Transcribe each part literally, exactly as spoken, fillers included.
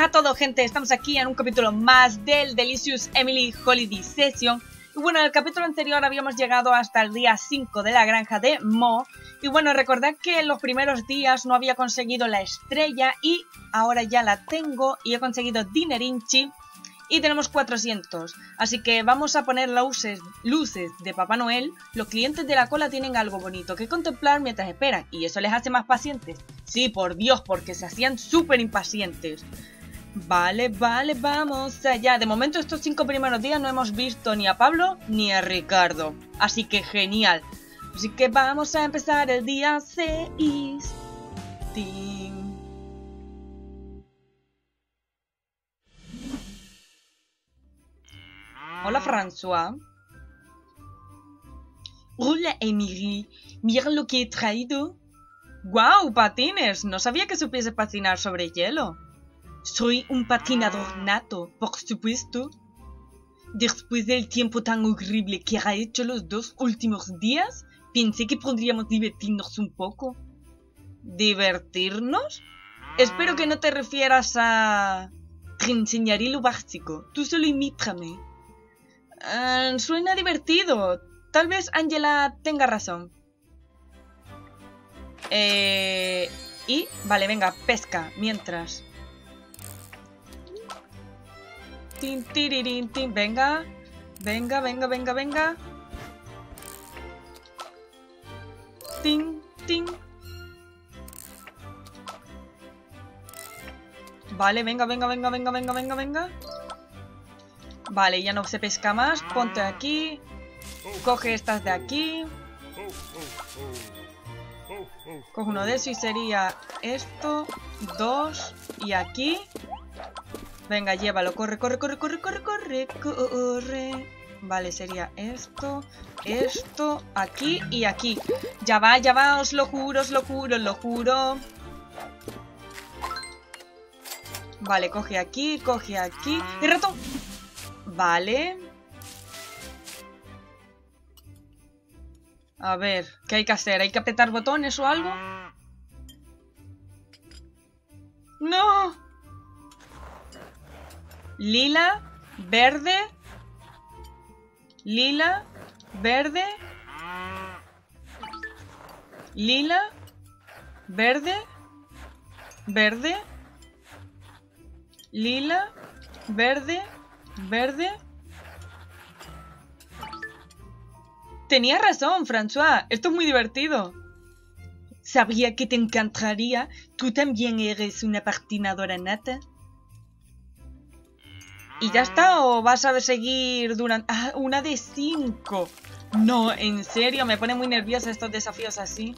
buenas a todos, gente. Estamos aquí en un capítulo más del Delicious Emily Holiday Session. Y bueno, en el capítulo anterior habíamos llegado hasta el día cinco de la granja de Mo. Y bueno, recordad que en los primeros días no había conseguido la estrella y ahora ya la tengo y he conseguido dinerinchi. Y tenemos cuatrocientos, así que vamos a poner luces, luces de Papá Noel. Los clientes de la cola tienen algo bonito que contemplar mientras esperan, y eso les hace más pacientes. Sí, por Dios, porque se hacían súper impacientes. Vale, vale, vamos allá. De momento estos cinco primeros días no hemos visto ni a Pablo ni a Ricardo, así que genial. Así que vamos a empezar el día seis. Ting. Hola, François. Hola, Emily. Mira lo que he traído. ¡Guau! ¡Patines! No sabía que supiese patinar sobre hielo. Soy un patinador nato, por supuesto. Después del tiempo tan horrible que ha hecho los dos últimos días, pensé que podríamos divertirnos un poco. ¿Divertirnos? Espero que no te refieras a... Te enseñaré lo básico. Tú solo imítame. Uh, suena divertido. Tal vez Angela tenga razón. Eh, y, vale, venga, pesca, mientras. Tin, tiririn, tin, venga. Venga, venga, venga, venga. Tin, tin. Vale, venga, venga, venga, venga, venga, venga, venga. Vale, ya no se pesca más. Ponte aquí. Coge estas de aquí. Coge uno de esos y sería esto. Dos. Y aquí. Venga, llévalo. Corre, corre, corre, corre, corre, corre, corre. Vale, sería esto. Esto. Aquí y aquí. Ya va, ya va. Os lo juro, os lo juro, os lo juro. Vale, coge aquí, coge aquí. ¡El ratón! Vale. A ver, ¿qué hay que hacer? ¿Hay que apretar botones o algo? ¡No! Lila, verde. Lila, verde. Lila, verde. Verde. Lila, verde. Verde. Tenías razón, François. Esto es muy divertido. Sabía que te encantaría. ¿Tú también eres una patinadora nata? ¿Y ya está? ¿O vas a seguir durante...? Ah, una de cinco. No, en serio, me pone muy nerviosa estos desafíos así.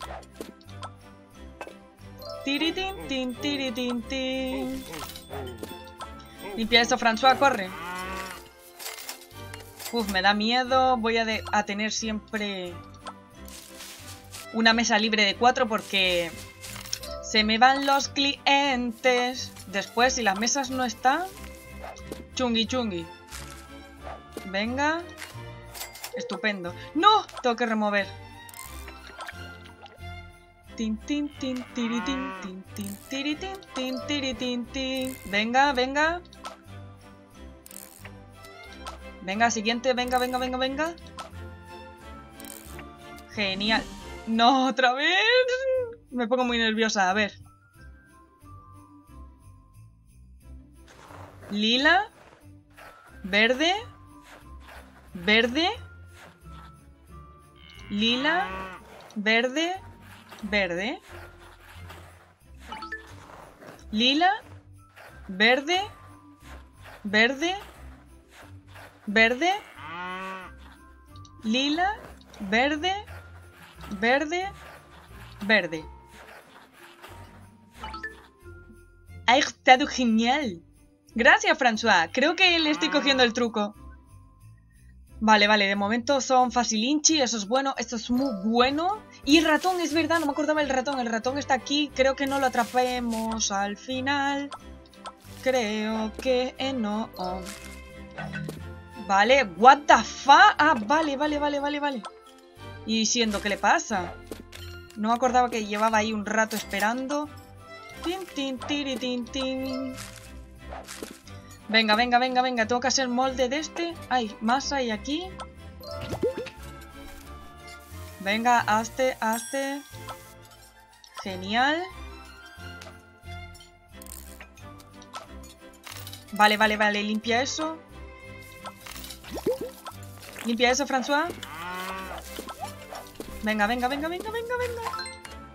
Tiritín, tin, tiritín, tin. Limpia eso, François, corre. Uf, me da miedo. Voy a, de, a tener siempre una mesa libre de cuatro porque se me van los clientes. Después, si las mesas no están, chungui chungui. Venga. Estupendo. ¡No! Tengo que remover. Tin, tin, tin, tiritín, tin, tin, tiritín, tin, tiritín, tin. Venga, venga. Venga, siguiente, venga, venga, venga, venga. Genial. No, otra vez. Me pongo muy nerviosa, a ver. Lila. Verde. Verde. Lila. Verde. Verde. Lila. Verde. Verde. Verde, lila, verde, verde, verde. Ha estado genial. Gracias, François. Creo que le estoy cogiendo el truco. Vale, vale. De momento son facilinchi. Eso es bueno. Esto es muy bueno. Y el ratón, es verdad. No me acordaba del ratón. El ratón está aquí. Creo que no lo atrapemos al final. Creo que no. Vale, what the fuck. Ah, vale, vale, vale, vale, vale. Y siendo, ¿qué le pasa? No me acordaba que llevaba ahí un rato esperando. Tin, tin, tiri, tin, tin. Venga, venga, venga, venga. Tengo que hacer molde de este. Ay, más hay aquí. Venga, hazte, hazte. Genial. Vale, vale, vale. Limpia eso. Limpia eso, François. Venga, venga, venga, venga, venga, venga.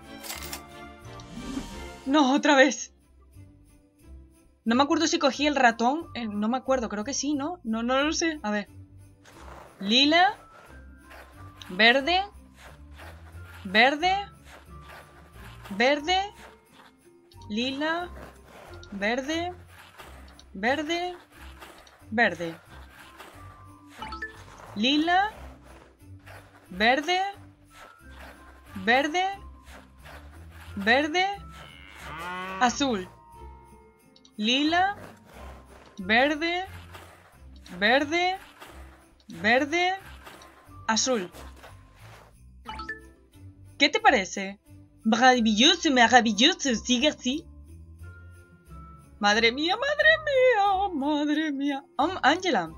No, otra vez. No me acuerdo si cogí el ratón. Eh, no me acuerdo, creo que sí, ¿no? No, no lo sé. A ver. Lila. Verde. Verde. Verde. Lila. Verde. Verde. Verde. Lila. Verde. Verde. Verde. Azul. Lila. Verde. Verde. Verde. Azul. ¿Qué te parece? Maravilloso, maravilloso. Sigue así. Madre mía, madre mía, madre mía. Um, Angela.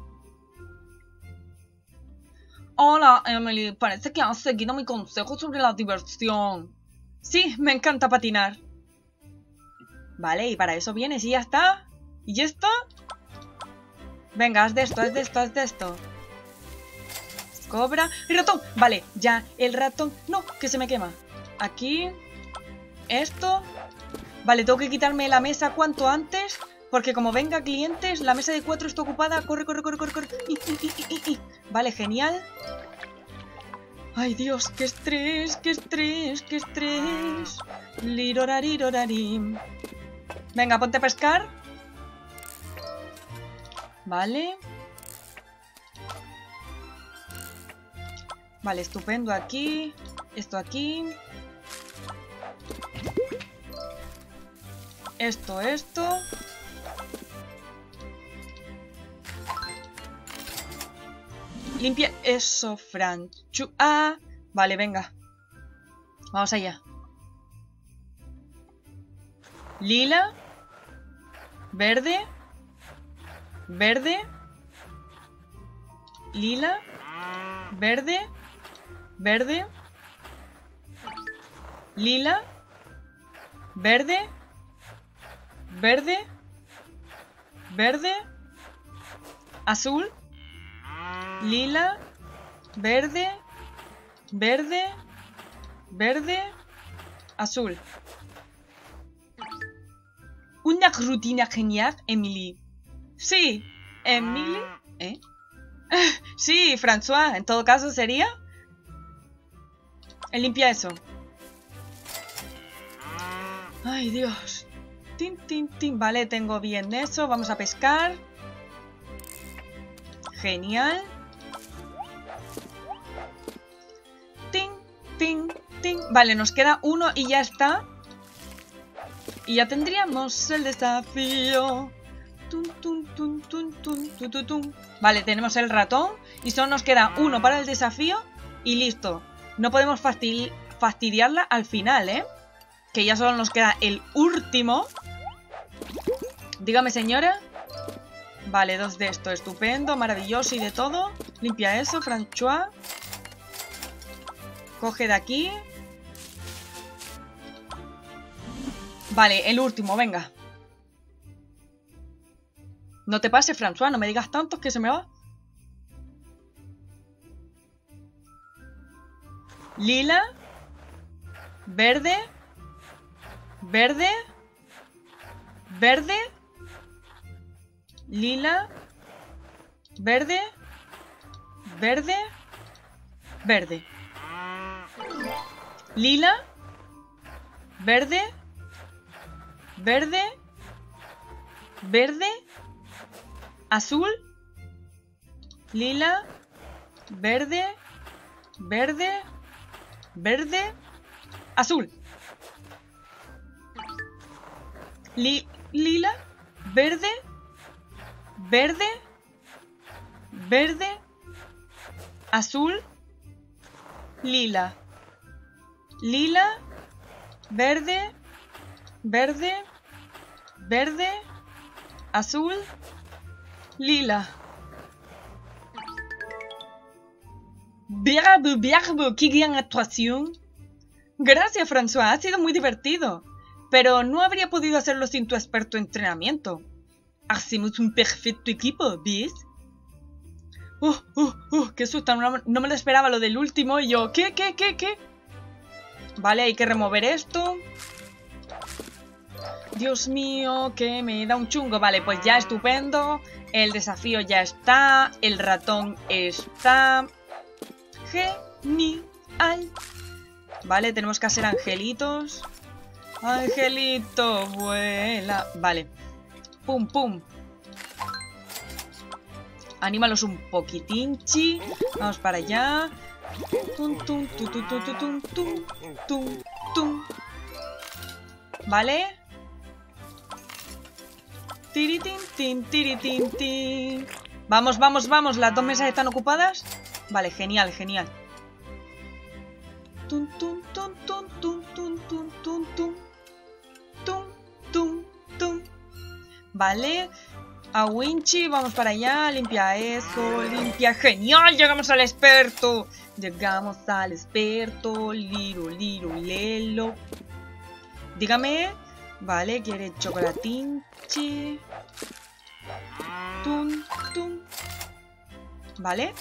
Hola, Emily. Parece que has seguido mi consejo sobre la diversión. Sí, me encanta patinar. Vale, y para eso vienes y ya está. ¿Y ya está? Venga, haz de esto, haz de esto, haz de esto. Cobra. ¡El ratón! Vale, ya, el ratón. No, que se me quema. Aquí. Esto. Vale, tengo que quitarme la mesa cuanto antes. Porque como venga clientes, la mesa de cuatro está ocupada. Corre, corre, corre, corre, corre. I, i, i, i, i. Vale, genial. Ay, Dios, qué estrés, qué estrés, qué estrés. Lirorarirorarim. Venga, ponte a pescar. Vale. Vale, estupendo aquí. Esto aquí. Esto, esto. Limpia eso, Franchu. Ah, vale, venga. Vamos allá. Lila. Verde. Verde. Lila. Verde. Verde. Lila. Verde. Verde. Verde. Azul. Lila. Verde. Verde. Verde. Azul. Una rutina genial, Emily. Sí, Emily. ¿Eh? Sí, François. En todo caso sería. Limpia eso. Ay, Dios. Tin, tin, tin. Vale, tengo bien eso. Vamos a pescar. Genial. Tin, tin, tin. Vale, nos queda uno y ya está. Y ya tendríamos el desafío. Tum, tum, tum, tum, tum, tum, tum, tum. Vale, tenemos el ratón. Y solo nos queda uno para el desafío. Y listo. No podemos fastidi fastidiarla al final, ¿eh? Que ya solo nos queda el último. Dígame, señora. Vale, dos de esto. Estupendo, maravilloso y de todo. Limpia eso, François. Coge de aquí. Vale, el último, venga. No te pases, François, no me digas tantos que se me va. Lila. Verde. Verde. Verde. Lila. Verde. Verde. Verde. Lila. Verde. Verde. Verde. Azul. Lila. Verde. Verde. Verde. Azul. Li lila. Verde. Verde. Verde. Azul. Lila. Lila. Verde. Verde. Verde. Azul. Lila. Bravo, bravo, qué gran actuación. Gracias, François, ha sido muy divertido. Pero no habría podido hacerlo sin tu experto entrenamiento. Hacemos un perfecto equipo, ¿ves? ¡Uh, uh, uh! ¡Qué susto! No, no me lo esperaba lo del último. Y yo, ¿qué, qué, qué, qué? Vale, hay que remover esto. Dios mío, que me da un chungo. Vale, pues ya estupendo. El desafío ya está. El ratón está. Genial. Vale, tenemos que hacer angelitos. Angelito, vuela. Vale. Pum, pum. Anímalos un poquitinchi. Vamos para allá. Tum, tum, tum, tum, tum, tum, tum, tum, tum. Vale. Tiritin, tin, tiritin, tin. Vamos, vamos, vamos. Las dos mesas están ocupadas. Vale, genial, genial. Tum, tum, tum, tum, tum, tum, tum, tum, tum. Tum, tum, tum. Vale. A Winchy, vamos para allá. Limpia eso, limpia. ¡Genial! Llegamos al experto. Llegamos al experto. Liro, liro, lelo. Dígame. Vale, quiere chocolatinchi. Tum, tum. Vale.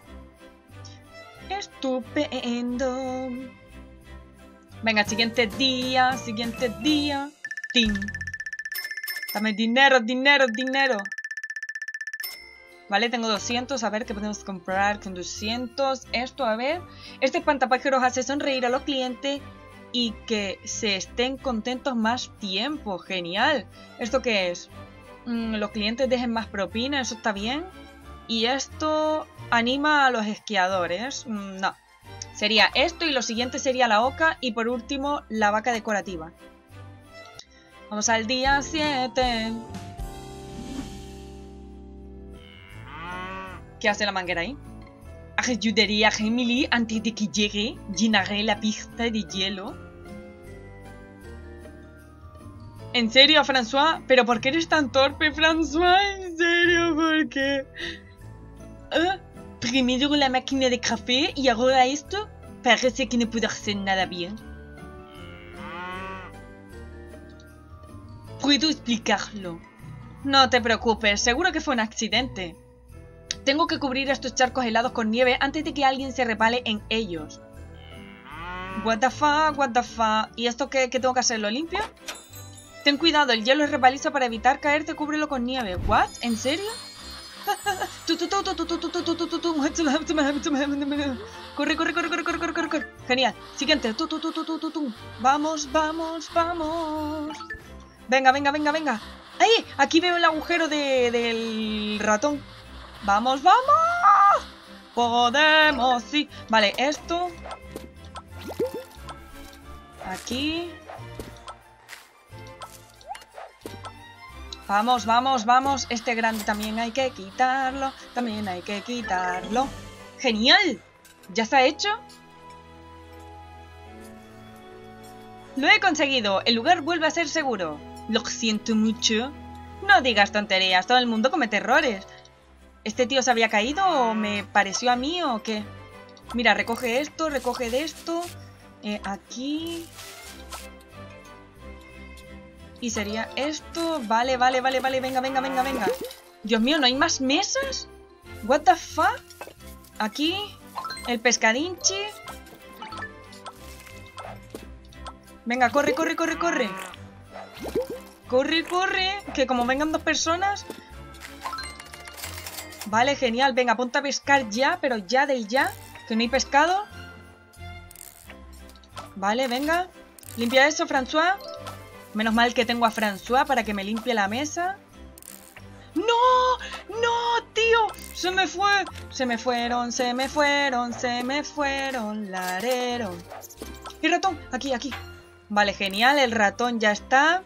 Estupendo. Venga, siguiente día, siguiente día. Tin. Dame dinero, dinero, dinero. Vale, tengo doscientos. A ver qué podemos comprar con doscientos. Esto, a ver. Este espantapájaros hace sonreír a los clientes y que se estén contentos más tiempo. Genial. ¿Esto qué es? Mm, los clientes dejen más propina. Eso está bien. Y esto anima a los esquiadores. Mm, no. Sería esto y lo siguiente sería la oca. Y por último, la vaca decorativa. Vamos al día siete. ¿Qué hace la manguera ahí? Ayudaré a Emily antes de que llegue. Llenaré la pista de hielo. ¿En serio, François? ¿Pero por qué eres tan torpe, François? ¿En serio? ¿Por qué? ¿Eh? Primero la máquina de café y ahora esto. Parece que no puedo hacer nada bien. Puedo explicarlo. No te preocupes, seguro que fue un accidente. Tengo que cubrir estos charcos helados con nieve antes de que alguien se repale en ellos. What the fuck, what the fuck. ¿Y esto qué, qué tengo que hacer? ¿Lo limpio? Ten cuidado, el hielo es resbalizo para evitar caerte, cúbrelo con nieve. ¿What? ¿En serio? Corre, corre, corre, corre, corre, corre, corre, corre. Genial. Siguiente. Vamos, vamos, vamos. Venga, venga, venga, venga. ¡Ay! Aquí veo el agujero de, del ratón. ¡Vamos, vamos! ¡Podemos! Sí. Vale, esto. Aquí. Vamos, vamos, vamos. Este grande también hay que quitarlo. También hay que quitarlo. ¡Genial! ¿Ya está hecho? Lo he conseguido. El lugar vuelve a ser seguro. Lo siento mucho. No digas tonterías. Todo el mundo comete errores. ¿Este tío se había caído o me pareció a mí o qué? Mira, recoge esto, recoge de esto. Eh, aquí. Y sería esto. Vale, vale, vale, vale. Venga, venga, venga, venga. Dios mío, ¿no hay más mesas? What the fuck? Aquí. El pescadinchi. Venga, corre, corre, corre, corre. Corre, corre. Que como vengan dos personas. Vale, genial. Venga, ponte a pescar ya, pero ya del ya. Que no hay pescado. Vale, venga. Limpia eso, François. Menos mal que tengo a François para que me limpie la mesa. ¡No! ¡No, tío! Se me fue. Se me fueron, se me fueron, se me fueron. Larero. ¿Y ratón? Aquí, aquí. Vale, genial. El ratón ya está.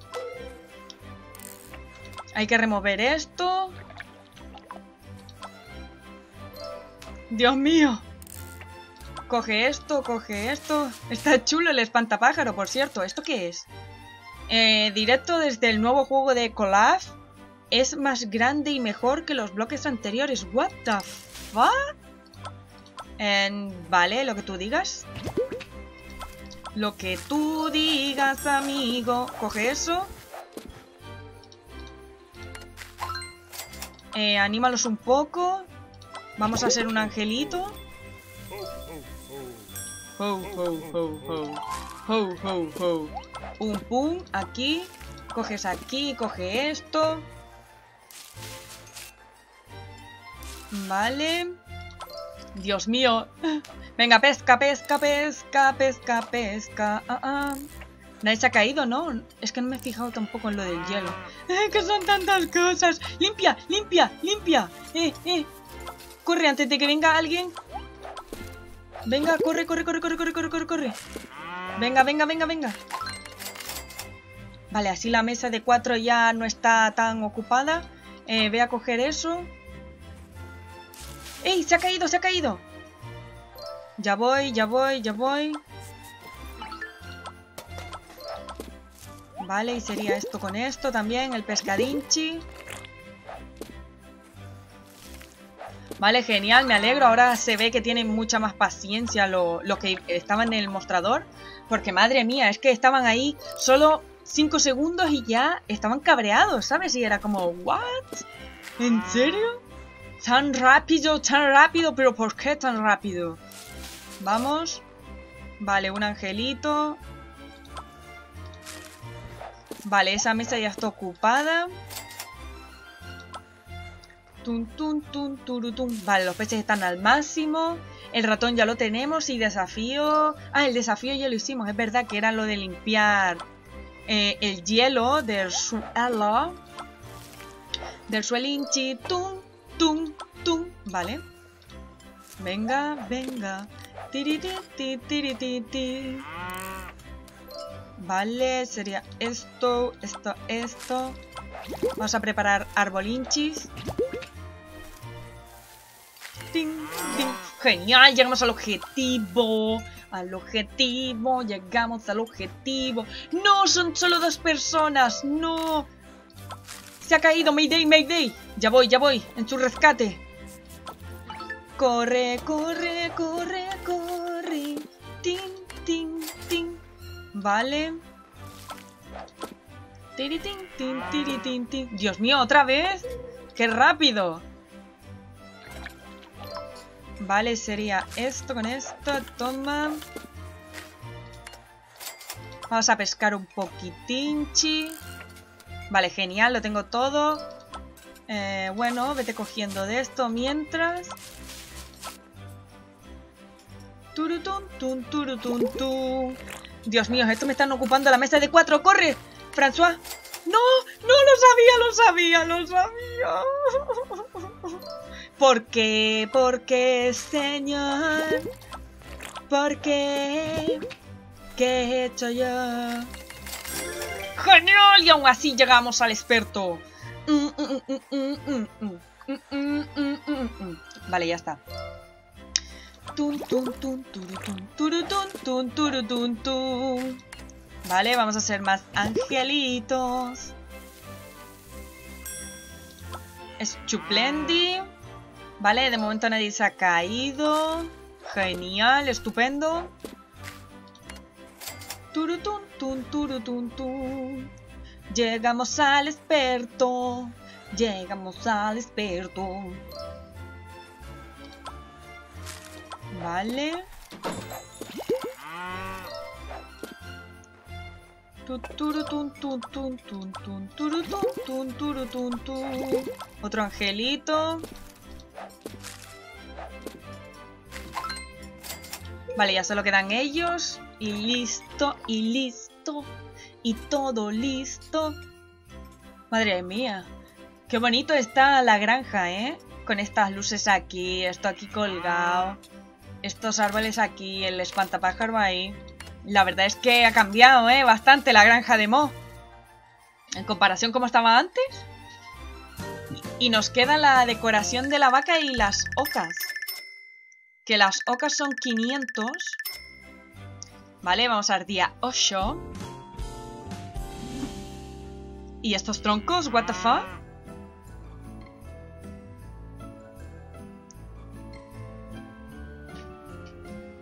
Hay que remover esto. Dios mío. Coge esto, coge esto. Está chulo el espantapájaro, por cierto. ¿Esto qué es? Eh, directo desde el nuevo juego de Colaf. es más grande y mejor que los bloques anteriores. What the fuck? Eh, vale, lo que tú digas. Lo que tú digas, amigo. Coge eso. Eh, anímalos un poco. Vamos a hacer un angelito. Ho, ho, ho, ho. Ho, ho, ho. Pum, pum. Aquí. Coges aquí, coge esto. Vale. Dios mío. Venga, pesca, pesca, pesca, pesca, pesca. Ah, ah. Nadie se ha caído, ¿no? Es que no me he fijado tampoco en lo del hielo. Eh, que son tantas cosas. Limpia, limpia, limpia. Eh, eh. Corre antes de que venga alguien. Venga, corre, corre, corre, corre, corre, corre, corre, corre. Venga, venga, venga, venga. Vale, así la mesa de cuatro ya no está tan ocupada. Eh, voy a coger eso. ¡Ey! ¡Se ha caído! ¡Se ha caído! Ya voy, ya voy, ya voy. Vale, y sería esto con esto también, el pescadinchi. Vale, genial, me alegro. Ahora se ve que tienen mucha más paciencia los lo que estaban en el mostrador. Porque madre mía, es que estaban ahí solo cinco segundos y ya estaban cabreados, ¿sabes? Y era como, ¿what? ¿En serio? Tan rápido, tan rápido, pero ¿por qué tan rápido? Vamos. Vale, un angelito. Vale, esa mesa ya está ocupada. Tun, tun, tun, turutun. Vale, los peces están al máximo. El ratón ya lo tenemos y desafío... Ah, el desafío ya lo hicimos. Es verdad que era lo de limpiar eh, el hielo del suelo. Del suelinchi. Tum, tum, tum. Vale. Venga, venga. Tiriti, tiriti, tiriti. Vale, sería esto, esto, esto. Vamos a preparar arbolinchis. Ting, ting. Genial, llegamos al objetivo. Al objetivo, llegamos al objetivo. No, son solo dos personas. No. Se ha caído, Mayday, Mayday. Ya voy, ya voy, en su rescate. Corre, corre, corre, corre. Ting, ting, ting. Vale. Tiritín, tin, tiritín, tin. Dios mío, ¿otra vez? ¡Qué rápido! Vale, sería esto con esto. Toma. Vamos a pescar un poquitinchi. Vale, genial, lo tengo todo. Eh, bueno, vete cogiendo de esto mientras. Turutun, tun, turutun, tun. Dios mío, estos me están ocupando la mesa de cuatro. ¡Corre, François! ¡No! ¡No lo sabía! ¡Lo sabía! ¡Lo sabía! ¿Por qué? ¿Por qué, señor? ¿Por qué? ¿Qué he hecho yo? ¡Genial! Y aún así llegamos al experto. Vale, ya está. Tun, tun, tun, turutun, turutun, tun, turutun, tun. Vale, vamos a hacer más angelitos. Estuplendi. Vale, de momento nadie se ha caído. Genial, estupendo. Turutun, tun, turutun, tun. Llegamos al experto. Llegamos al experto. Vale. Otro angelito. Vale, ya solo quedan ellos. Y listo, y listo. Y todo listo. Madre mía. Qué bonito está la granja, ¿eh? Con estas luces aquí, esto aquí colgado. Estos árboles aquí, el espantapájaro ahí. La verdad es que ha cambiado, ¿eh? Bastante la granja de Mo. En comparación con cómo estaba antes. Y nos queda la decoración de la vaca y las ocas. Que las ocas son quinientos. Vale, vamos al día ocho. ¿Y estos troncos? What the fuck?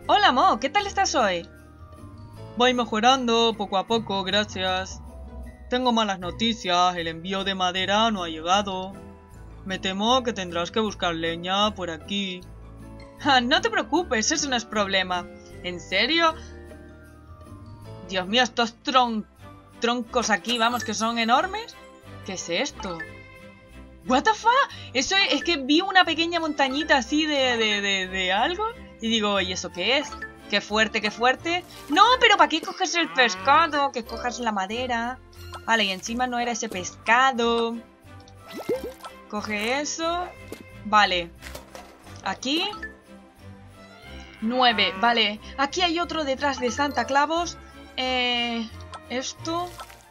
Hola, Mo, ¿qué tal estás hoy? Voy mejorando poco a poco, gracias. Tengo malas noticias, el envío de madera no ha llegado. Me temo que tendrás que buscar leña por aquí. Ah, no te preocupes, eso no es problema. ¿En serio? Dios mío, estos tron troncos aquí, vamos, que son enormes. ¿Qué es esto? ¿What the fuck? Eso es, es que vi una pequeña montañita así de, de, de, de algo. Y digo, ¿y eso qué es? Qué fuerte, qué fuerte. No, pero ¿para qué coges el pescado? Que cojas la madera. Vale, y encima no era ese pescado. Coge eso. Vale. Aquí. Nueve, vale. Aquí hay otro detrás de Santa Clavos. Eh... Esto.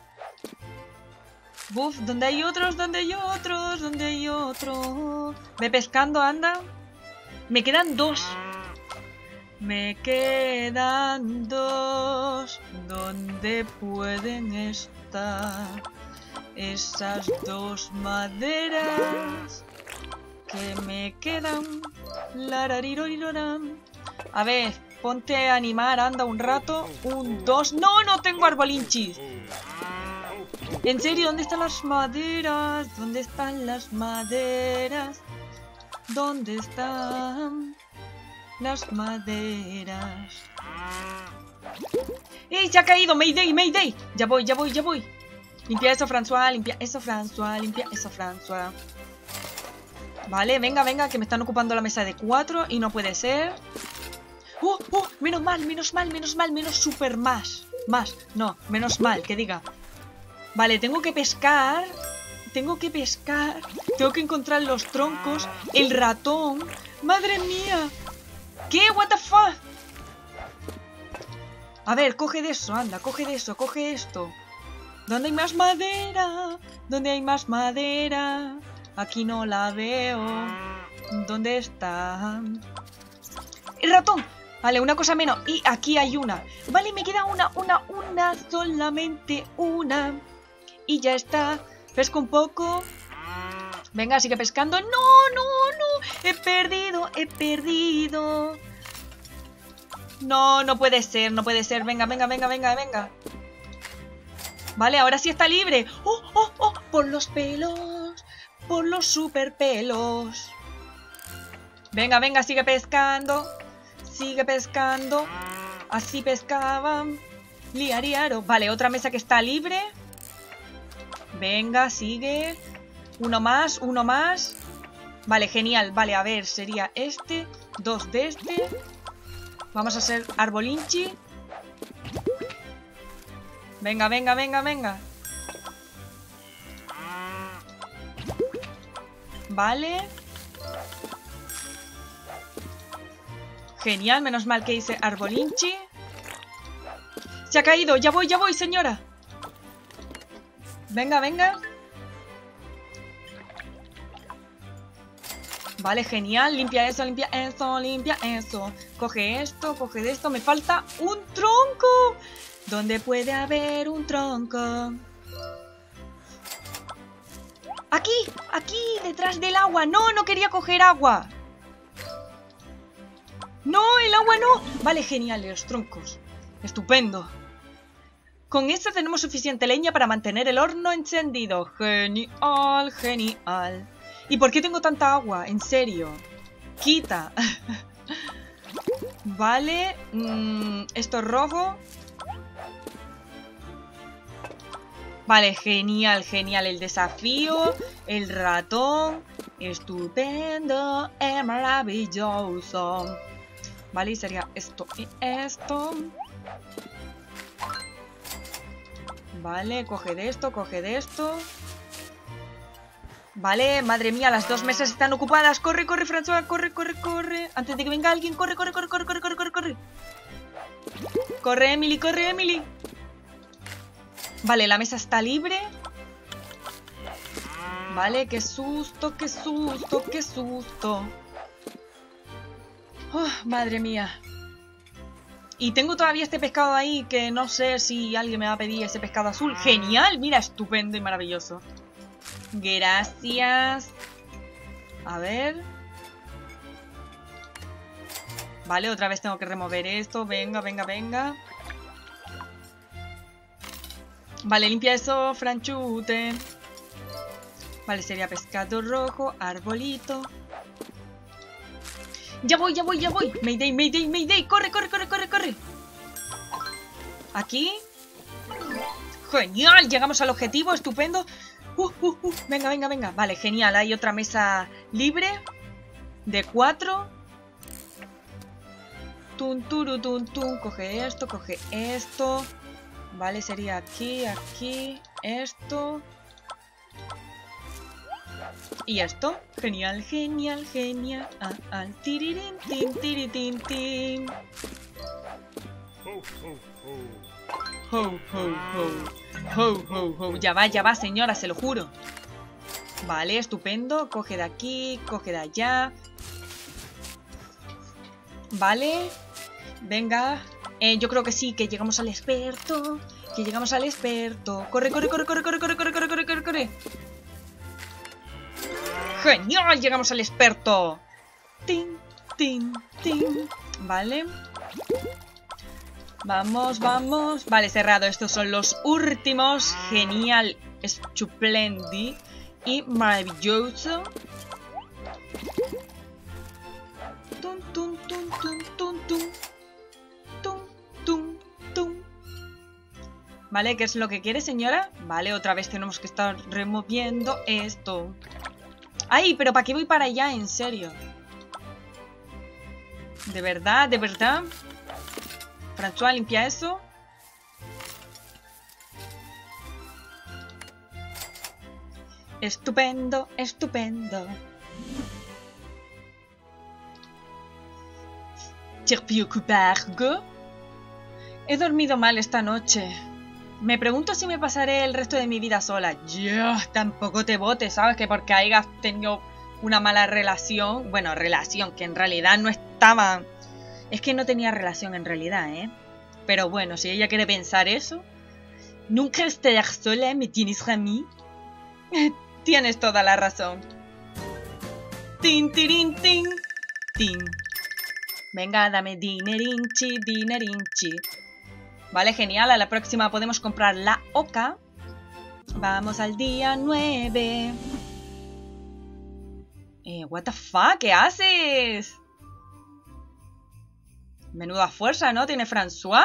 Buf, ¿dónde hay otros? ¿Dónde hay otros? ¿Dónde hay otros? Ve pescando, anda. Me quedan dos. Me quedan dos. ¿Dónde pueden estar esas dos maderas que me quedan? Lararirorirorán. A ver, ponte a animar, anda un rato. Un, dos. ¡No, no tengo arbolinchis! En serio, ¿dónde están las maderas? ¿Dónde están las maderas? ¿Dónde están las maderas? ¡Ey, se ha caído! ¡Mayday, mayday! Ya voy, ya voy, ya voy. Limpia eso, François, limpia eso, François, limpia eso, François. Vale, venga, venga, que me están ocupando la mesa de cuatro y no puede ser. ¡Oh, oh! Menos mal, menos mal, menos mal, menos super más. Más, no, menos mal, que diga. Vale, tengo que pescar. Tengo que pescar. Tengo que encontrar los troncos. El ratón. ¡Madre mía! ¿Qué? ¿What the fuck? A ver, coge de eso, anda, coge de eso, coge esto. ¿Dónde hay más madera? ¿Dónde hay más madera? Aquí no la veo. ¿Dónde está? ¡El ratón! Vale, una cosa menos. Y aquí hay una. Vale, me queda una, una, una, solamente una. Y ya está. Pesco un poco. Venga, sigue pescando. ¡No, no, no! He perdido, he perdido. No, no puede ser, no puede ser. Venga, venga, venga, venga, venga. Vale, ahora sí está libre. ¡Oh, oh, oh! Por los pelos. Por los super pelos. Venga, venga, sigue pescando. Sigue pescando. Así pescaban. Liariaro. Vale, otra mesa que está libre. Venga, sigue. Uno más, uno más. Vale, genial. Vale, a ver, sería este. Dos de este. Vamos a hacer arbolinchi. Venga, venga, venga, venga. Vale. Genial, menos mal que hice arbolinchi. Se ha caído, ya voy, ya voy, señora. Venga, venga. Vale, genial, limpia eso, limpia eso, limpia eso. Coge esto, coge de esto, me falta un tronco. ¿Dónde puede haber un tronco? Aquí, aquí, detrás del agua. No, no quería coger agua. No, el agua no. Vale, genial, los troncos. Estupendo. Con esto tenemos suficiente leña para mantener el horno encendido. Genial, genial. ¿Y por qué tengo tanta agua? En serio. Quita. Vale. Mm, esto es rojo. Vale, genial, genial. El desafío. El ratón. Estupendo. Es maravilloso. Vale, y sería esto y esto. Vale, coge de esto, coge de esto. Vale, madre mía, las dos mesas están ocupadas. Corre, corre, François, corre, corre, corre. Antes de que venga alguien, corre, corre, corre, corre, corre, corre, corre, corre. Corre, Emily, corre, Emily. Vale, la mesa está libre. Vale, qué susto, qué susto, qué susto. Oh, madre mía. Y tengo todavía este pescado ahí que no sé si alguien me va a pedir ese pescado azul. Genial, mira, estupendo y maravilloso. Gracias. A ver. Vale, otra vez tengo que remover esto. Venga, venga, venga. Vale, limpia eso, franchute. Vale, sería pescado rojo, arbolito. Ya voy, ya voy, ya voy. Mayday, mayday, mayday. Corre, corre, corre, corre, corre. Aquí. Genial, llegamos al objetivo, estupendo. Uh, uh, uh. Venga, venga, venga. Vale, genial, hay otra mesa libre. De cuatro. Tun, turu, tun, tun. Coge esto, coge esto. Vale, sería aquí, aquí, esto. Y esto. Genial, genial, genial. Ah, ah. Tirirín, tin, tiritín, tin. Ho, ho, ho. Ho, ho, ho. Ya va, ya va, señora, se lo juro. Vale, estupendo. Coge de aquí, coge de allá. Vale. Venga. Eh, yo creo que sí, que llegamos al experto. Que llegamos al experto. Corre, corre, corre, corre, corre, corre, corre, corre, corre, corre, corre. ¡Genial! Llegamos al experto. Tin, tin, tin. Vale. Vamos, vamos. Vale, cerrado. Estos son los últimos. Genial. Estupendo. Y maravilloso. Tum, tum, tum, tum, tum, tum. Tum, tum, tum. Vale, ¿qué es lo que quiere, señora? Vale, otra vez tenemos que estar removiendo esto. ¡Ay! ¿Pero para qué voy para allá? En serio. ¿De verdad? ¿De verdad? François, limpia eso. Estupendo, estupendo. He dormido mal esta noche. Me pregunto si me pasaré el resto de mi vida sola. Yo tampoco te botes, ¿sabes? Que porque hayas tenido una mala relación. Bueno, relación, que en realidad no estaba... Es que no tenía relación en realidad, ¿eh? Pero bueno, si ella quiere pensar eso... Nunca estar sola, ¿me tienes a mí? Tienes toda la razón. Tin, tirin, tin, tin. Venga, dame dinerinchi, dinerinchi. Vale, genial. A la próxima podemos comprar la oca. Vamos al día nueve. Eh, what the fuck, ¿qué haces? Menuda fuerza, ¿no? ¿Tiene François?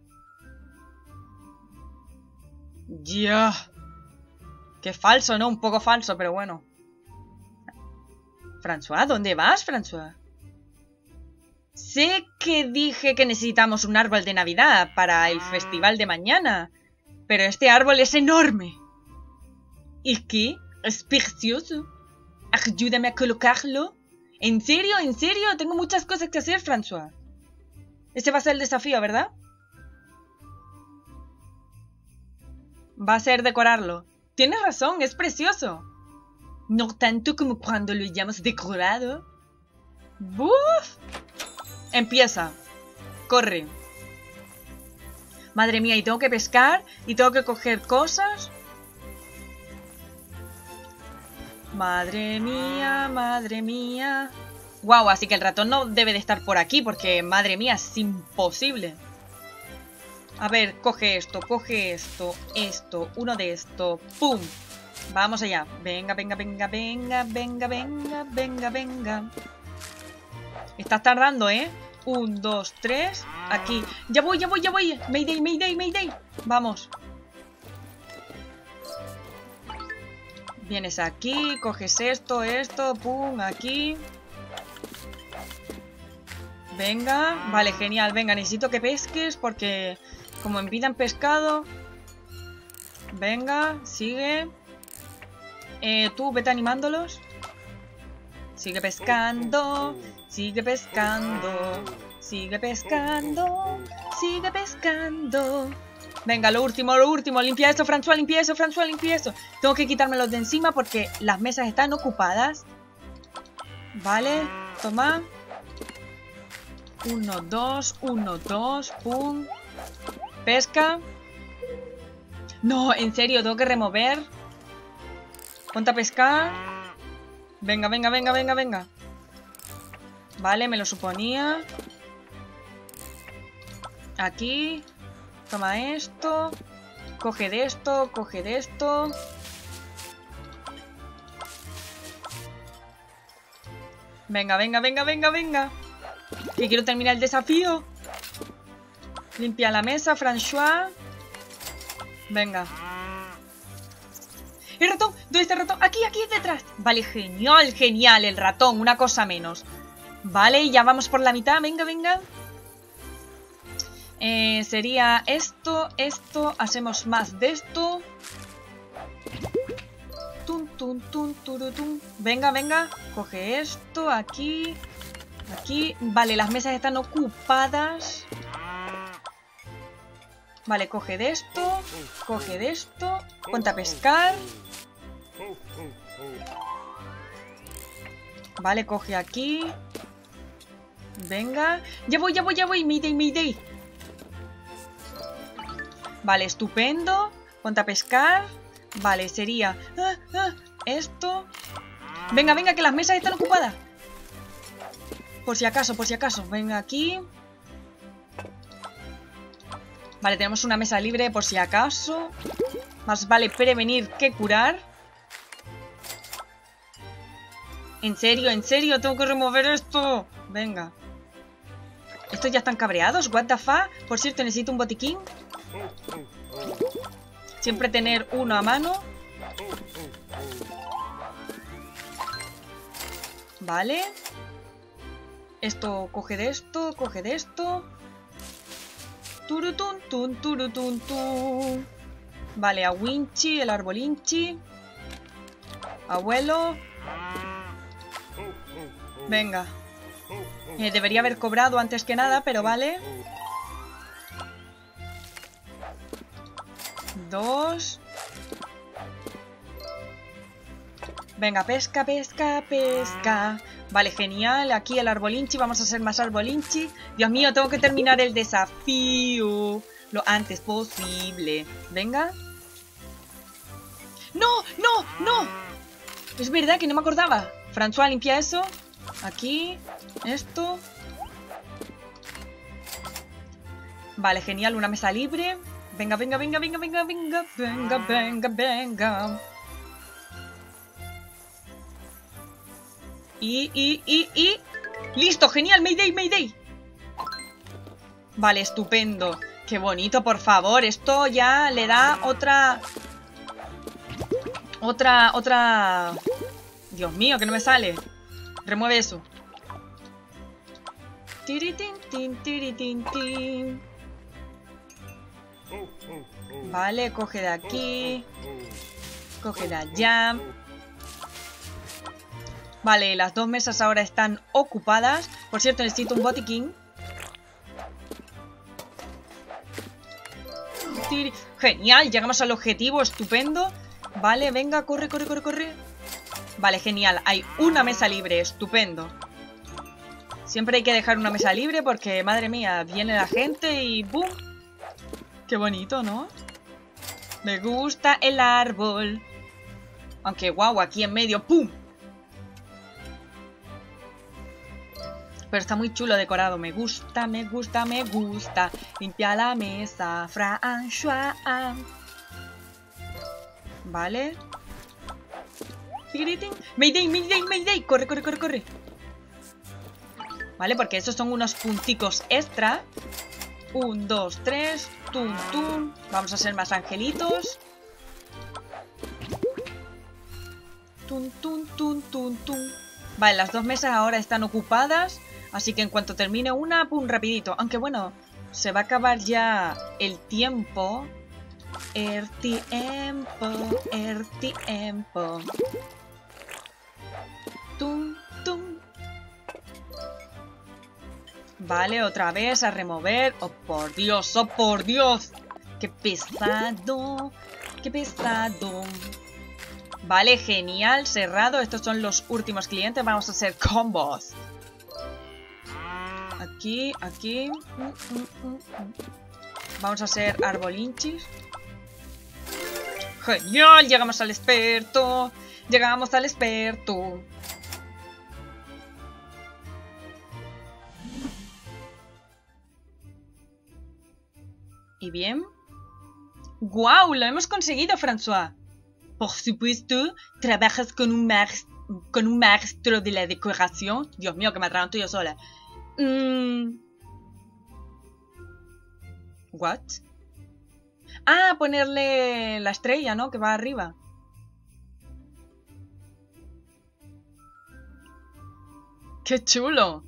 Ya. Qué falso, ¿no? Un poco falso, pero bueno. François, ¿dónde vas, François? Sé que dije que necesitamos un árbol de Navidad para el festival de mañana, pero este árbol es enorme. ¿Y qué? Es precioso. Ayúdame a colocarlo. ¿En serio? ¿En serio? Tengo muchas cosas que hacer, François. Ese va a ser el desafío, ¿verdad? Va a ser decorarlo. Tienes razón, es precioso. No tanto como cuando lo hayamos decorado. ¡Buf! Empieza. Corre. Madre mía, y tengo que pescar. Y tengo que coger cosas. Madre mía, madre mía. Guau, así que el ratón no debe de estar por aquí. Porque, madre mía, es imposible. A ver, coge esto, coge esto, esto, uno de esto. ¡Pum! Vamos allá. Venga, venga, venga, venga, venga, venga, venga, venga. Estás tardando, ¿eh? Un, dos, tres. Aquí. Ya voy, ya voy, ya voy. Mayday, mayday, mayday. Vamos. Vienes aquí, coges esto, esto, pum, aquí. Venga. Vale, genial. Venga, necesito que pesques porque como me pidan pescado. Venga, sigue. Eh, tú, vete animándolos. Sigue pescando. Sigue pescando. Sigue pescando. Sigue pescando. Venga, lo último, lo último. Limpia eso, François, limpia eso, François, limpia eso. Tengo que quitármelos de encima porque las mesas están ocupadas. Vale, toma. Uno, dos, uno, dos, pum. Pesca. No, en serio, tengo que remover. Ponte a pescar. Venga, venga, venga, venga, venga. Vale, me lo suponía. Aquí. Toma esto. Coge de esto, coge de esto. Venga, venga, venga, venga, venga. Que quiero terminar el desafío. Limpia la mesa, François. Venga. ¡El ratón! ¿Dónde está el ratón? Aquí, aquí, detrás. Vale, genial, genial. El ratón, una cosa menos. Vale, ya vamos por la mitad. Venga, venga. Eh, sería esto, esto. Hacemos más de esto. Tun, tun, tun, turutun. Venga, venga. Coge esto, aquí. Aquí. Vale, las mesas están ocupadas. Vale, coge de esto. Coge de esto. Ponte a pescar. Vale, coge aquí. Venga. Ya voy, ya voy, ya voy. Mayday, mayday. Vale, estupendo. Ponte a pescar. Vale, sería ah, ah, esto. Venga, venga, que las mesas están ocupadas. Por si acaso, por si acaso. Venga, aquí. Vale, tenemos una mesa libre por si acaso. Más vale prevenir que curar. En serio, en serio, tengo que remover esto. Venga. ¿Estos ya están cabreados? What the fuck? Por cierto, necesito un botiquín. Siempre tener uno a mano. Vale. Esto, coge de esto, coge de esto. Turutun, tun, turutun, tun. Vale, a Winchi, el arbolinchi. Abuelo. Venga. Eh, debería haber cobrado antes que nada, pero vale. Dos. Venga, pesca, pesca, pesca. Vale, genial. Aquí el arbolinchi. Vamos a hacer más arbolinchi. Dios mío, tengo que terminar el desafío lo antes posible. Venga. ¡No! ¡No! ¡No! Es verdad que no me acordaba. François, limpia eso. Aquí. Esto. Vale, genial. Una mesa libre. Venga, venga, venga, venga, venga, venga, venga, venga, venga. Y, y, y, y... ¡Listo! ¡Genial! ¡Mayday, mayday! Vale, estupendo. ¡Qué bonito, por favor! Esto ya le da otra... Otra, otra... Dios mío, que no me sale. Remueve eso. Tiritin, tin, tiritin, tin. Vale, coge de aquí. Coge de allá. Vale, las dos mesas ahora están ocupadas. Por cierto, necesito un botiquín. Genial, llegamos al objetivo, estupendo. Vale, venga, corre, corre, corre, corre. Vale, genial, hay una mesa libre, estupendo. Siempre hay que dejar una mesa libre porque, madre mía, viene la gente y ¡boom! Qué bonito, ¿no? Me gusta el árbol. Aunque, guau, aquí en medio, ¡pum! Pero está muy chulo decorado. Me gusta, me gusta, me gusta. Limpia la mesa, François. Vale. Mayday, mayday, mayday. Corre, corre, corre, corre. Vale, porque esos son unos punticos extra. Un, dos, tres. Tum, tum. Vamos a hacer más angelitos. Tum, tum, tum, tum, tum. Vale, las dos mesas ahora están ocupadas. Así que en cuanto termine una, pum, rapidito. Aunque bueno, se va a acabar ya el tiempo. El tiempo, el tiempo. Tum, tum. Vale, otra vez a remover. Oh, por Dios, oh, por Dios. Qué pesado, qué pesado. Vale, genial, cerrado. Estos son los últimos clientes. Vamos a hacer combos. Aquí, aquí. Vamos a hacer arbolinchis. Genial, llegamos al experto. Llegamos al experto. ¿Y bien? ¡Guau! ¡Lo hemos conseguido, François! Por supuesto, trabajas con un, con un maestro de la decoración. Dios mío, que me atraganto yo sola. Mm. ¿What? Ah, ponerle la estrella, ¿no? Que va arriba. ¡Qué chulo!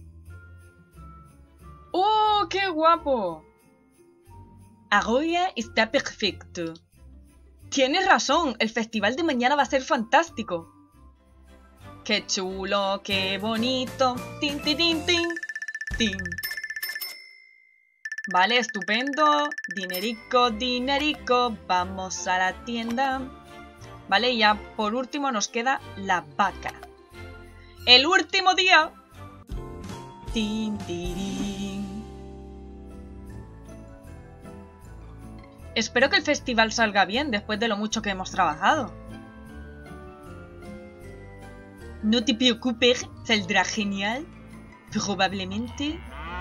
¡Oh, qué guapo! Ahora está perfecto. Tienes razón, el festival de mañana va a ser fantástico. ¡Qué chulo, qué bonito! ¡Tin, tin, tin, tin! ¡Tin! Vale, estupendo. Dinerico, dinerico. Vamos a la tienda. Vale, y ya por último nos queda la vaca. ¡El último día! Tin, tirín. Espero que el festival salga bien después de lo mucho que hemos trabajado. No te preocupes, saldrá genial. Probablemente.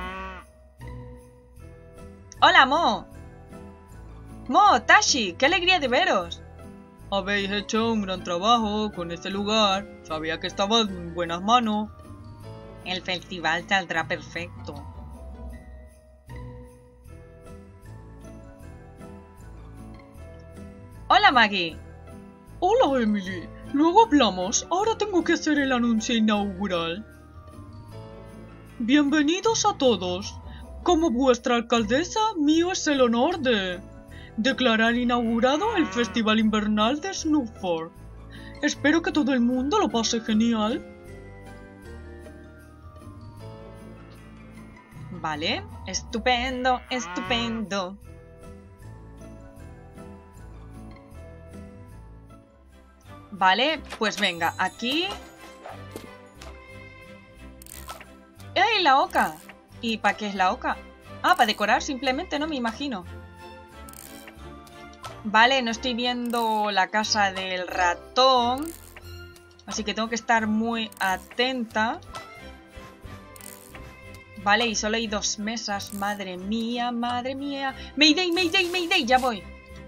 ¡Hola, Mo! Mo, Tashi, qué alegría de veros. Habéis hecho un gran trabajo con este lugar. Sabía que estaba en buenas manos. El festival saldrá perfecto. Hola, Maggie. Hola, Emily. Luego hablamos. Ahora tengo que hacer el anuncio inaugural. Bienvenidos a todos. Como vuestra alcaldesa, mío es el honor de declarar inaugurado el Festival Invernal de Snufford. Espero que todo el mundo lo pase genial. Vale, estupendo, estupendo. Vale, pues venga, aquí... ¡Ey, la oca! ¿Y para qué es la oca? Ah, para decorar simplemente, no me imagino. Vale, no estoy viendo la casa del ratón. Así que tengo que estar muy atenta. Vale, y solo hay dos mesas. Madre mía, madre mía. Mayday, mayday, mayday, ya voy.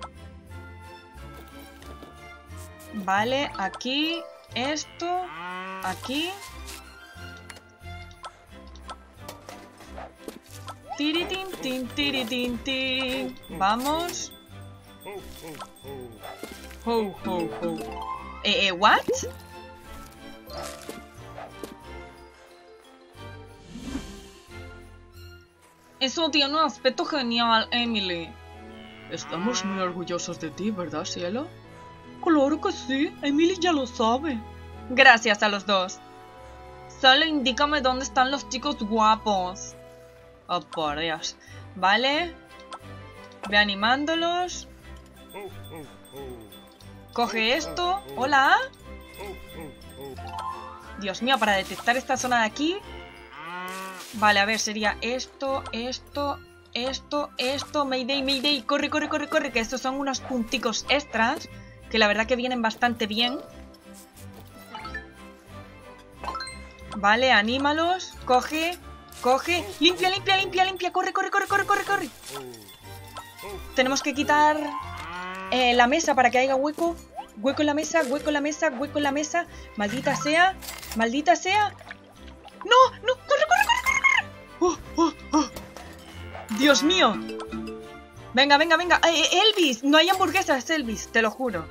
Vale, aquí. Esto. Aquí. Tiritín, tin, tiritín, tin. Vamos. Ho, ho, ho. Eh, eh, what? Eso tiene un aspecto genial, Emily. Estamos muy orgullosos de ti, ¿verdad, cielo? Claro que sí, Emily ya lo sabe. Gracias a los dos. Solo indícame dónde están los chicos guapos. Oh, por Dios. Vale. Ve animándolos. Coge esto. Hola. Dios mío, para detectar esta zona de aquí. Vale, a ver, sería esto, esto, esto, esto. Mayday, mayday. Corre, corre, corre, corre. Que estos son unos punticos extras. Que la verdad que vienen bastante bien. Vale, anímalos. Coge, coge. Limpia, limpia, limpia, limpia. Corre, corre, corre, corre, corre, corre. Tenemos que quitar eh, la mesa para que haya hueco. Hueco en la mesa, hueco en la mesa, hueco en la mesa. Maldita sea, maldita sea. ¡No! ¡No! ¡Corre, corre, corre, corre! ¡Oh, oh, oh! ¡Dios mío! Venga, venga, venga. Eh, Elvis, no hay hamburguesas, Elvis, te lo juro.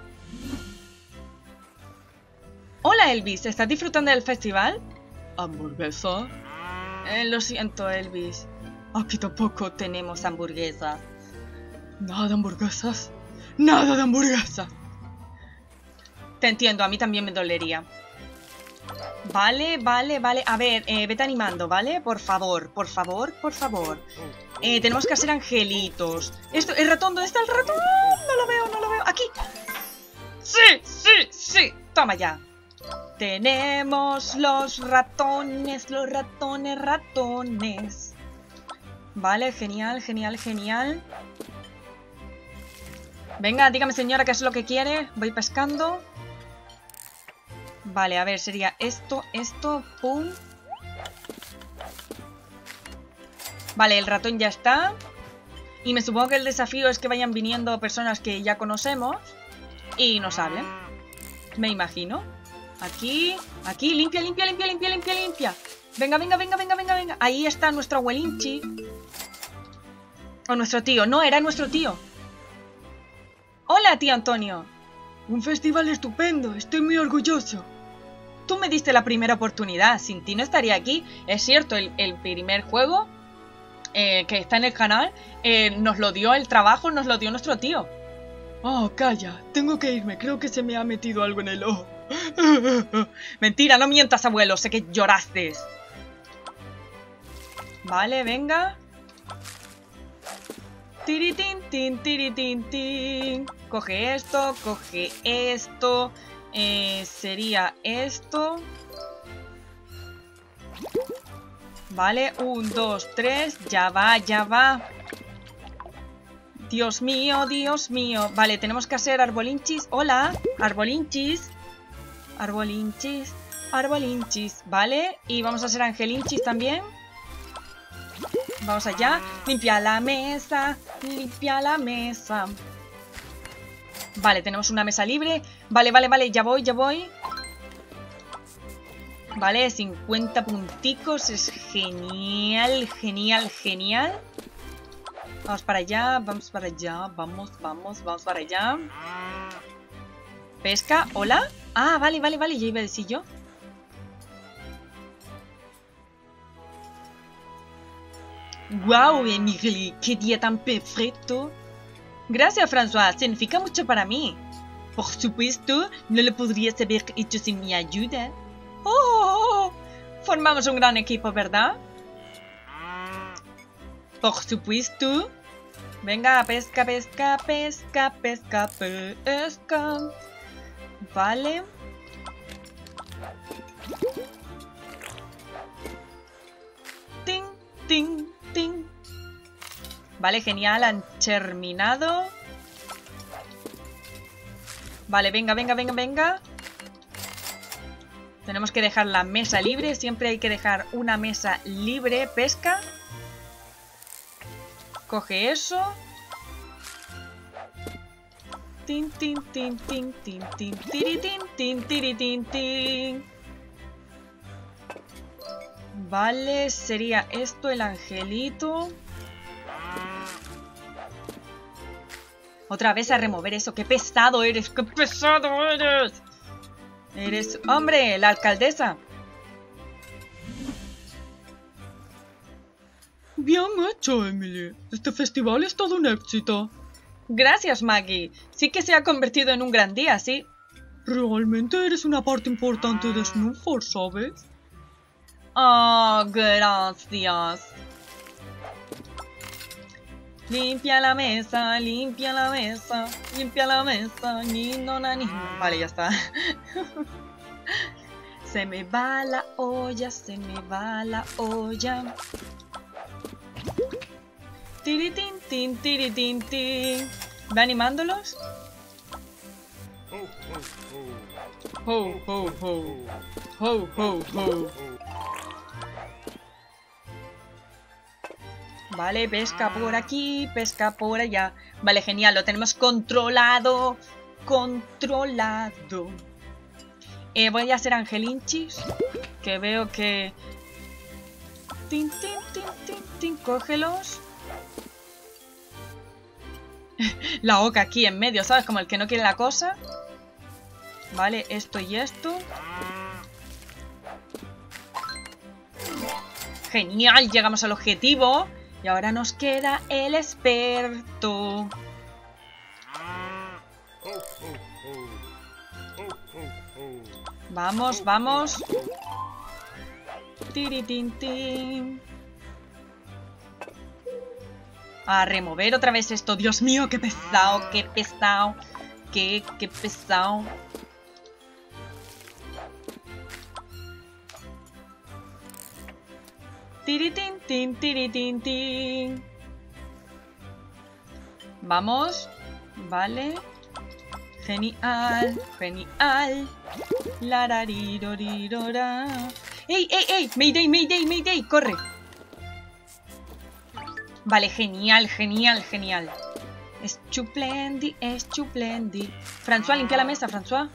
Hola, Elvis, ¿estás disfrutando del festival? ¿Hamburguesa? Eh, lo siento, Elvis. Aquí tampoco tenemos hamburguesas. Nada de hamburguesas. Nada de hamburguesas. Te entiendo, a mí también me dolería. Vale, vale, vale. A ver, eh, vete animando, ¿vale? Por favor, por favor, por favor. Eh, tenemos que hacer angelitos. Esto, el ratón, ¿dónde está el ratón? No lo veo, no lo veo. Aquí. Sí, sí, sí. Toma ya. Tenemos los ratones, los ratones, ratones. Vale, genial, genial, genial. Venga, dígame, señora, qué es lo que quiere. Voy pescando. Vale, a ver, sería esto, esto, pum. Vale, el ratón ya está. Y me supongo que el desafío es que vayan viniendo personas que ya conocemos y nos hablen. Me imagino. Aquí, aquí, limpia, limpia, limpia, limpia, limpia, limpia. Venga, venga, venga, venga, venga, venga. Ahí está nuestro abuelinchi. O nuestro tío. No, era nuestro tío. Hola, tío Antonio. Un festival estupendo. Estoy muy orgulloso. Tú me diste la primera oportunidad. Sin ti no estaría aquí. Es cierto, el, el primer juego eh, que está en el canal eh, nos lo dio el trabajo, nos lo dio nuestro tío. Oh, calla. Tengo que irme. Creo que se me ha metido algo en el ojo. Mentira, no mientas, abuelo. Sé que lloraste. Vale, venga. Tiritín, tin, tiritín, tin. Coge esto, coge esto. Eh, sería esto. Vale, un, dos, tres. Ya va, ya va. Dios mío, Dios mío. Vale, tenemos que hacer arbolinchis. Hola, arbolinchis. Arbolinchis, arbolinchis. Vale, y vamos a hacer angelinchis también. Vamos allá. Limpia la mesa, limpia la mesa. Vale, tenemos una mesa libre. Vale, vale, vale, ya voy, ya voy. Vale, cincuenta punticos. Es genial, genial, genial. Vamos para allá, vamos para allá. Vamos, vamos, vamos para allá. Pesca, hola. Ah, vale, vale, vale, ya iba a decir yo. Wow, Emily, qué día tan perfecto. Gracias, François, significa mucho para mí. Por supuesto, no lo podrías haber hecho sin mi ayuda. Oh, formamos un gran equipo, ¿verdad? Por supuesto. Venga, pesca, pesca, pesca, pesca, pesca. Vale. Ting, ting, ting. Vale, genial, han terminado. Vale, venga, venga, venga, venga. Tenemos que dejar la mesa libre. Siempre hay que dejar una mesa libre. Pesca. Coge eso. Tin, tin, tin, tin, tin, tin, tiri, tin, tin, tiri, tin, tin. Vale, sería esto el angelito. Otra vez a remover eso. ¡Qué pesado eres! ¡Qué pesado eres! Eres... ¡Hombre! La alcaldesa. Bien hecho, Emily. Este festival es todo un éxito. Gracias, Maggie. Sí que se ha convertido en un gran día, ¿sí? Realmente eres una parte importante de Snowfall, ¿sabes? Oh, gracias. Limpia la mesa, limpia la mesa, limpia la mesa, ni no, na, ni. Vale, ya está. Se me va la olla, se me va la olla. Tiritín, tin, tiritín, tin. ¿Va animándolos? Ho, ho, ho. Ho, ho, ho. Vale, pesca por aquí, pesca por allá. Vale, genial, lo tenemos controlado. Controlado. Eh, voy a hacer angelinchis. Que veo que... Tin, tin, tin, tin, tin. Cógelos. La oca aquí en medio, ¿sabes? Como el que no quiere la cosa. Vale, esto y esto. Genial, llegamos al objetivo. Y ahora nos queda el experto. Vamos, vamos. Tiritintín. A remover otra vez esto. Dios mío, qué pesado, qué pesado. Qué, qué pesado. Tiritintín, tiritintín. Vamos. Vale. Genial, genial. Lararirorirora. ¡Ey, ey, ey! ¡Mayday, mayday, mayday! ¡Corre! Vale, genial, genial, genial. Estuplendi, estuplendi. François, limpia la mesa, François.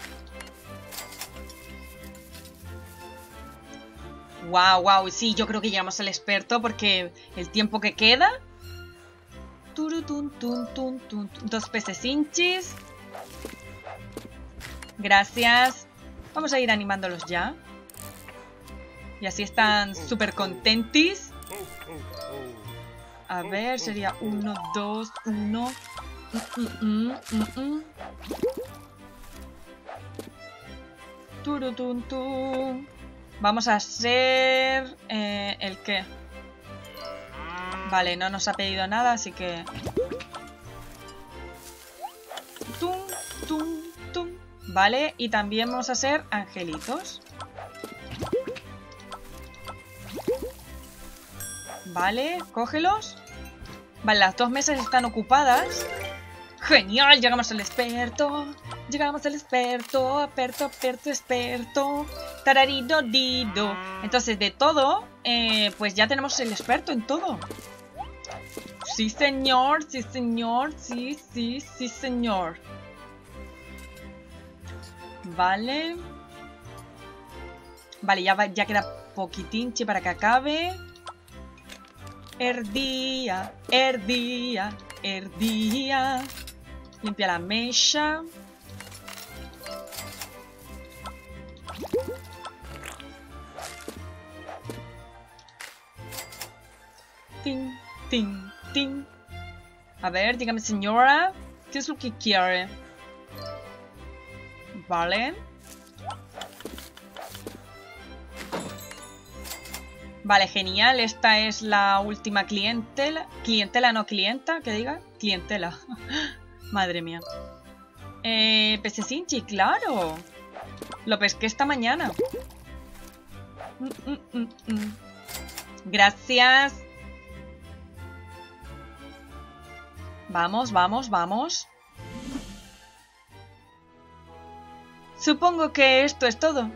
Wow, wow, sí, yo creo que llegamos al experto porque el tiempo que queda. Turutun, tun, tun, tun, tun. Dos peces hinchis. Gracias. Vamos a ir animándolos ya. Y así están súper contentis. A ver, sería uno, dos, uno. Mm, mm, mm, mm, mm. Turutun, tun. Vamos a hacer... Eh, ¿El qué? Vale, no nos ha pedido nada, así que... Tum, tum, tum. Vale, y también vamos a hacer angelitos. Vale, cógelos. Vale, las dos mesas están ocupadas. ¡Genial! Llegamos al experto. Llegamos al experto. Experto, experto, experto. Tararido, dido. Entonces, de todo, eh, pues ya tenemos el experto en todo. Sí, señor. Sí, señor. Sí, sí, sí, señor. Vale. Vale, ya, va, ya queda poquitinche para que acabe. Herdía, herdía, herdía. Limpia la mesa. Ting, ting, ting. A ver, dígame, señora, ¿qué es lo que quiere? Vale. Vale, genial. Esta es la última clientela. Clientela, no clienta, que diga. Clientela. Madre mía. Eh, Pecesinchi, claro. Lo pesqué esta mañana. Mm, mm, mm, mm. Gracias. Vamos, vamos, vamos. Supongo que esto es todo.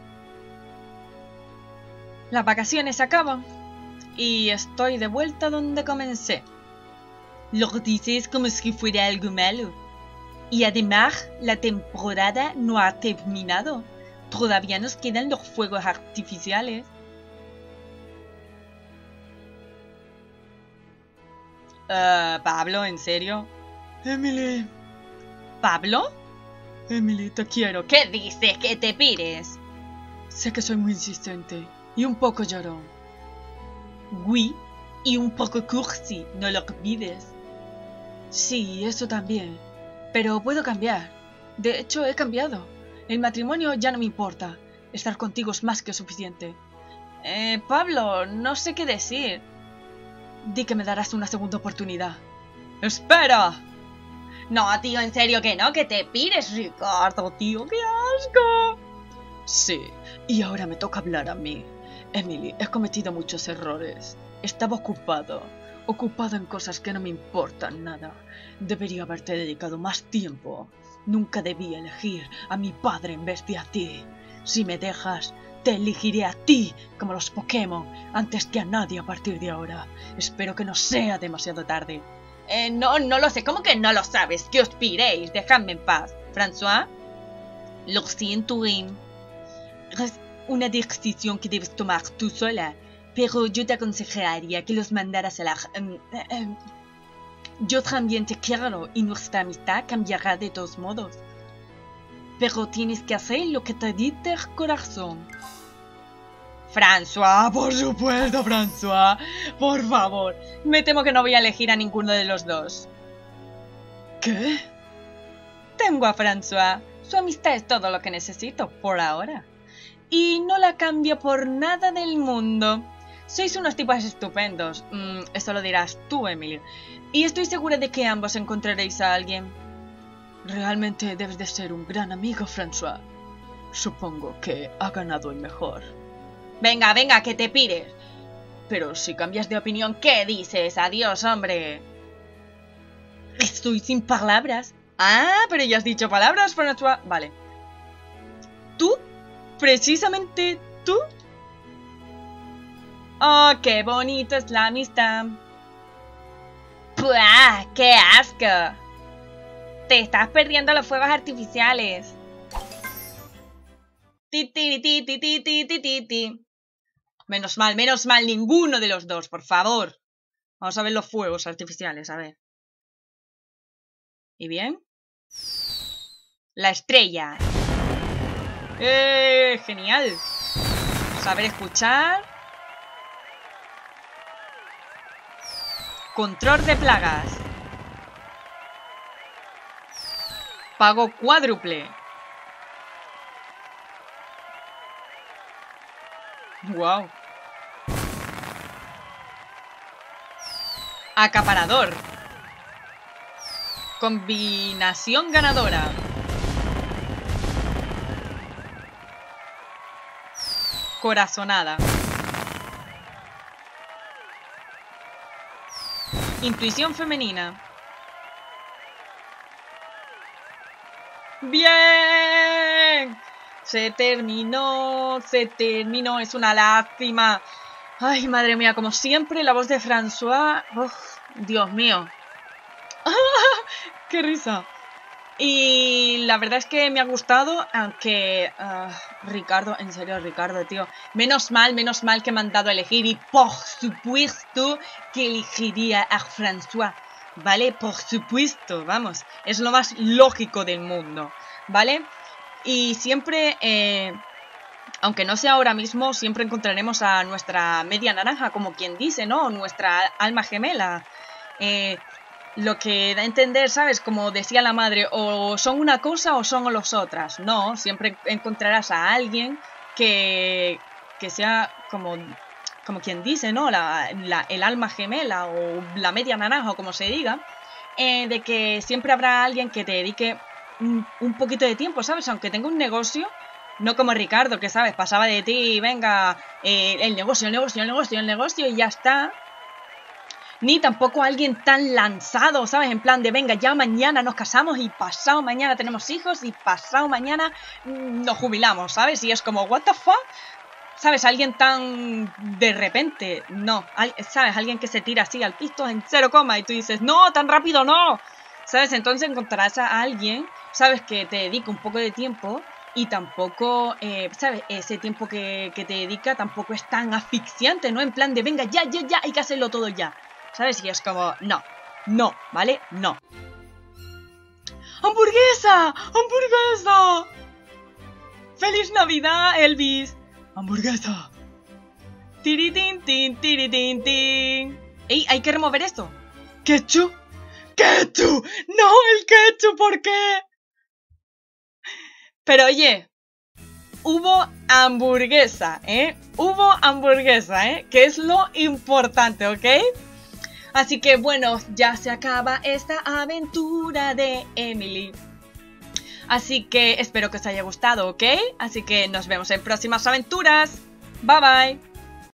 Las vacaciones acaban y estoy de vuelta donde comencé. Lo dices como si fuera algo malo. Y además, la temporada no ha terminado. Todavía nos quedan los fuegos artificiales. Uh, Pablo, ¿en serio? Emily. ¿Pablo? Emily, te quiero. ¿Qué dices? ¿Que te pires? Sé que soy muy insistente y un poco llorón. Oui, y un poco cursi, no lo olvides. Sí, eso también. Pero puedo cambiar. De hecho, he cambiado. El matrimonio ya no me importa. Estar contigo es más que suficiente. Eh, Pablo, no sé qué decir. Di que me darás una segunda oportunidad. ¡Espera! No, tío, en serio que no, que te pires, Ricardo, tío, qué asco. Sí, y ahora me toca hablar a mí. Emily, he cometido muchos errores. Estaba ocupado. Ocupado en cosas que no me importan nada. Debería haberte dedicado más tiempo. Nunca debí elegir a mi padre en vez de a ti. Si me dejas, te elegiré a ti, como los Pokémon, antes que a nadie a partir de ahora. Espero que no sea demasiado tarde. Eh, no, no lo sé. ¿Cómo que no lo sabes? Que os piréis. Dejadme en paz. ¿François? Lo siento, Rim. Es una decisión que debes tomar tú sola. Pero yo te aconsejaría que los mandaras a la... Um, uh, yo también te quiero y nuestra amistad cambiará de todos modos. Pero tienes que hacer lo que te dice el corazón. François, por supuesto, François. Por favor. Me temo que no voy a elegir a ninguno de los dos. ¿Qué? Tengo a François. Su amistad es todo lo que necesito, por ahora. Y no la cambio por nada del mundo. Sois unos tipos estupendos. Mm, eso lo dirás tú, Emily. Y estoy segura de que ambos encontraréis a alguien. Realmente debes de ser un gran amigo, François. Supongo que ha ganado el mejor. Venga, venga, que te pires. Pero si cambias de opinión, ¿qué dices? Adiós, hombre. Estoy sin palabras. Ah, pero ya has dicho palabras, François. Vale. ¿Tú? ¿Precisamente tú? Oh, qué bonito es la amistad. ¡Puah! ¡Qué asco! Te estás perdiendo los fuegos artificiales. Ti, ti, ti, ti, ti, ti, ti, ti, ti. Menos mal, menos mal, ninguno de los dos, por favor. Vamos a ver los fuegos artificiales, a ver. ¿Y bien? La estrella. ¡Eh! ¡Genial! Saber escuchar. Control de plagas. Pago cuádruple. Wow. Acaparador. Combinación ganadora. Corazonada. Intuición femenina. ¡Bien! Se terminó, se terminó. Es una lástima. Ay, madre mía, como siempre, la voz de François. Uf, Dios mío. ¡Qué risa! Y la verdad es que me ha gustado, aunque... Uh, Ricardo, en serio, Ricardo, tío. Menos mal, menos mal que me han dado a elegir. Y por supuesto que elegiría a François. ¿Vale? Por supuesto, vamos. Es lo más lógico del mundo. ¿Vale? Y siempre... Eh, aunque no sea ahora mismo, siempre encontraremos a nuestra media naranja, como quien dice, ¿no? Nuestra alma gemela. Eh... Lo que da a entender, ¿sabes? Como decía la madre, o son una cosa o son los otras. No, siempre encontrarás a alguien que, que sea como, como quien dice, ¿no? La, la, el alma gemela o la media naranja, o como se diga. Eh, de que siempre habrá alguien que te dedique un, un poquito de tiempo, ¿sabes? Aunque tenga un negocio, no como Ricardo, que, ¿sabes? Pasaba de ti, venga, eh, el negocio, el negocio, el negocio, el negocio y ya está. Ni tampoco alguien tan lanzado, ¿sabes? En plan de, venga, ya mañana nos casamos y pasado mañana tenemos hijos y pasado mañana nos jubilamos, ¿sabes? Y es como, what the fuck? ¿Sabes? Alguien tan de repente, no, ¿sabes? Alguien que se tira así al piso en cero coma y tú dices, no, tan rápido no, ¿sabes? Entonces encontrarás a alguien, ¿sabes? Que te dedica un poco de tiempo y tampoco, eh, ¿sabes? Ese tiempo que, que te dedica tampoco es tan asfixiante, ¿no? En plan de, venga, ya, ya, ya, hay que hacerlo todo ya. ¿Sabes? Y es como, no, no, ¿vale? No. ¡Hamburguesa! ¡Hamburguesa! ¡Feliz Navidad, Elvis! ¡Hamburguesa! ¡Tiritín, tin, tiritín, tin! ¡Ey, hay que remover esto! ¿Ketchup? ¡Ketchup! ¡No, el ketchup! ¿Por qué? Pero oye, hubo hamburguesa, ¿eh? Hubo hamburguesa, ¿eh? Que es lo importante, ¿ok? Así que bueno, ya se acaba esta aventura de Emily. Así que espero que os haya gustado, ¿ok? Así que nos vemos en próximas aventuras. Bye bye.